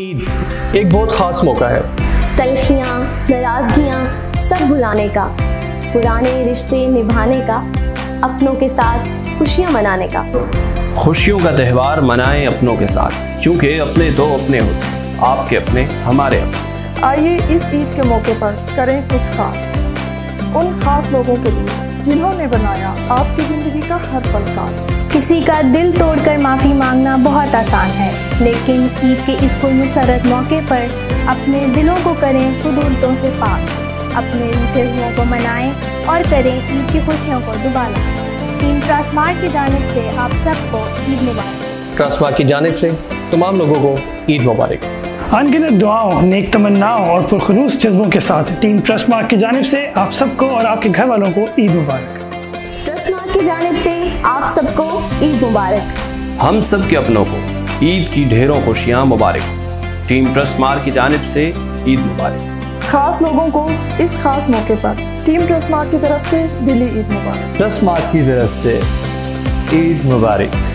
ईद एक बहुत ख़ास मौका है। तलखियाँ, नाराज़गियाँ सब भुलाने का, पुराने रिश्ते निभाने का, अपनों के साथ खुशियाँ मनाने का। खुशियों का त्यौहार मनाएं अपनों के साथ, क्योंकि अपने दो अपने होते हैं, आपके अपने हमारे अपने। आइए इस ईद के मौके पर करें कुछ खास, उन खास लोगों के लिए जिन्होंने बनाया आपकी ज़िंदगी का हर पल खास। किसी का दिल तोड़कर माफ़ी मांगना बहुत आसान है, लेकिन ईद के इस पुरमसरत मौके पर अपने दिलों को करें हुदूदों से पाक, अपने रूठे हुओं को मनाएं और करें ईद की खुशियों को दुबारा। टीम ट्रस्टमार्ट की जानिब से आप सबको ईद मुबारक। ट्रस्टमार्ट की जानिब से तमाम लोगों को ईद मुबारक। अनगिनत दुआओं, नेक तमन्नाओं और पुरखुलूस जज्बों के साथ टीम ट्रस्टमार्ट की जानिब से आप सबको और आपके घर वालों को ईद मुबारक। ट्रस्टमार्ट की जानिब से आप सबको ईद मुबारक। हम सब के अपनों को ईद की ढेरों खुशियाँ मुबारक। टीम ट्रस्टमार्ट की जानिब से ईद मुबारक। खास लोगों को इस खास मौके पर टीम ट्रस्टमार्ट की तरफ से दिली ईद मुबारक। ट्रस्टमार्ट की तरफ से ईद मुबारक।